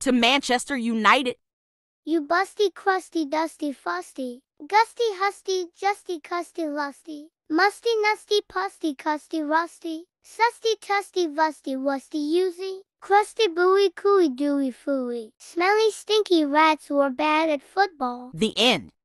to Manchester United. You busty, crusty, dusty, fusty, gusty, husty, justy, custy, lusty, musty, nusty, pusty, custy, rusty, susty, tusty, vusty, wusty, usy, crusty, booey, cooey, dooey, fooey, smelly, stinky rats who are bad at football. The end.